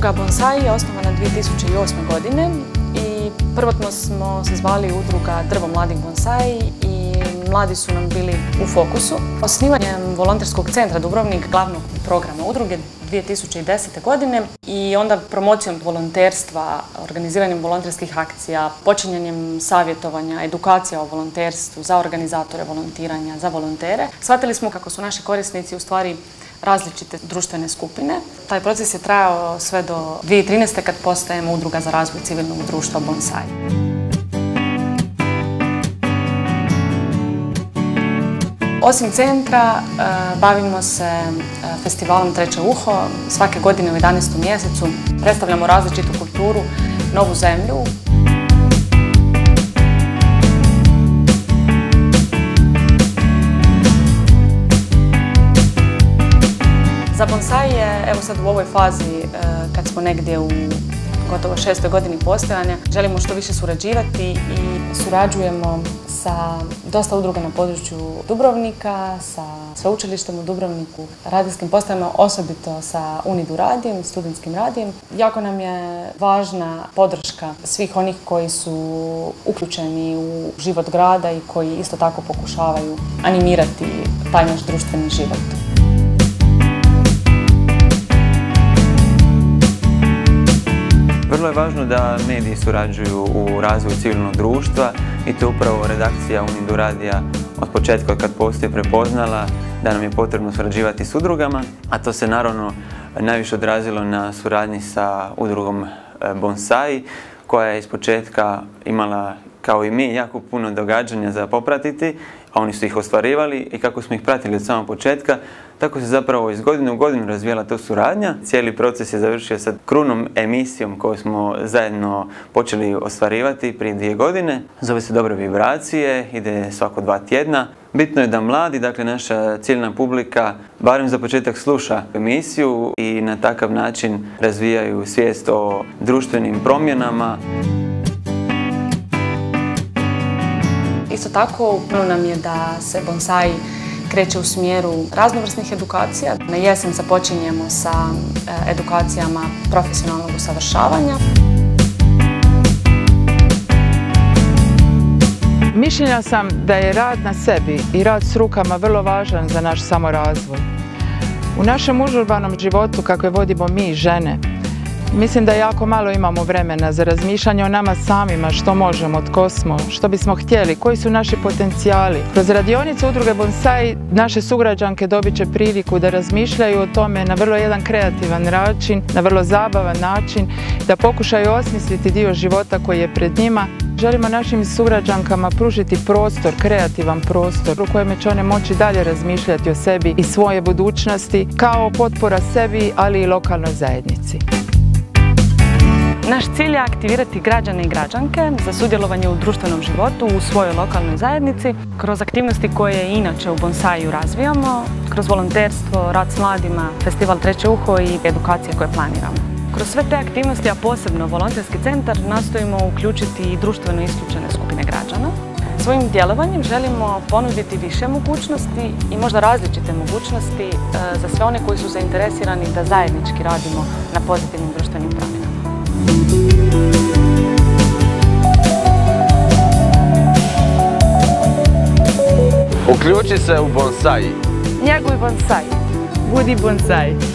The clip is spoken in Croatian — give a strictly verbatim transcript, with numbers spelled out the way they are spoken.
Udruga Bonsai je osnovana dvije tisuće osme. godine i prvotno smo se zvali Udruga Drvo mladih Bonsai i mladi su nam bili u fokusu. Osnivanjem Volonterskog centra Dubrovnik, glavnog programa udruge dvije tisuće desete. godine i onda promocijom volonterstva, organiziranjem volonterskih akcija, počinjanjem savjetovanja, edukacija o volonterstvu za organizatore volontiranja, za volontere, shvatili smo kako su naši korisnici u stvari različite društvene skupine. Taj proces je trajao sve do dvije tisuće trinaeste. kad postajemo Udruga za razvoj civilnog društva Bonsai. Osim centra, bavimo se festivalom Treće uho. Svake godine u jedanaestom mjesecu predstavljamo različitu kulturu, novu zemlju. Za Bonsai je, evo sad u ovoj fazi, kad smo negdje u gotovo šestoj godini postojanja, želimo što više surađivati i surađujemo sa dosta udruga na području Dubrovnika, sa sveučilištem u Dubrovniku, radijskim postajama, osobito sa Unidu radijem, studentskim radijem. Jako nam je važna podrška svih onih koji su uključeni u život grada i koji isto tako pokušavaju animirati taj naš društveni život. Vrlo je važno da mediji surađuju u razvoju civilnog društva i to je upravo redakcija Unidu radija od početka kad postoji prepoznala da nam je potrebno surađivati s udrugama, a to se naravno najviše odrazilo na suradnji sa udrugom Bonsai koja je iz početka imala kao i mi jako puno događanja za popratiti, a oni su ih ostvarivali i kako smo ih pratili od samog početka, tako se zapravo iz godine u godinu razvijala ta suradnja. Cijeli proces je završio sa krunom emisijom koju smo zajedno počeli ostvarivati prije dvije godine. Zove se Dobre vibracije, ide svako dva tjedna. Bitno je da mladi, dakle naša ciljna publika, barem za početak sluša emisiju i na takav način razvijaju svijest o društvenim promjenama. Isto tako, puno nam je da se Bonsai kreće u smjeru raznovrsnih edukacija. Na jesen započinjemo sa edukacijama profesionalnog usavršavanja. Mišljenja sam da je rad na sebi i rad s rukama vrlo važan za naš samorazvoj. U našem užurbanom životu, kako je vodimo mi, žene, mislim da jako malo imamo vremena za razmišljanje o nama samima, što možemo, tko smo, što bismo htjeli, koji su naši potencijali. Kroz radionicu Udruge Bonsai naše sugrađanke dobit će priliku da razmišljaju o tome na vrlo jedan kreativan način, na vrlo zabavan način, da pokušaju osmisliti dio života koji je pred njima. Želimo našim sugrađankama pružiti prostor, kreativan prostor u kojem će one moći dalje razmišljati o sebi i svoje budućnosti kao potpora sebi, ali i lokalnoj zajednici. Naš cilj je aktivirati građane i građanke za sudjelovanje u društvenom životu u svojoj lokalnoj zajednici kroz aktivnosti koje inače u Bonsaju razvijamo, kroz volonterstvo, rad s mladima, festival Treće uho i edukacije koje planiramo. Kroz sve te aktivnosti, a posebno volonterski centar, nastojimo uključiti i društveno isključene skupine građana. Svojim djelovanjem želimo ponuditi više mogućnosti i možda različite mogućnosti za sve one koji su zainteresirani da zajednički radimo na pozitivnim društvenim promjenama. Uključi se u Bonsai. Njeguj Bonsai. Budi Bonsai.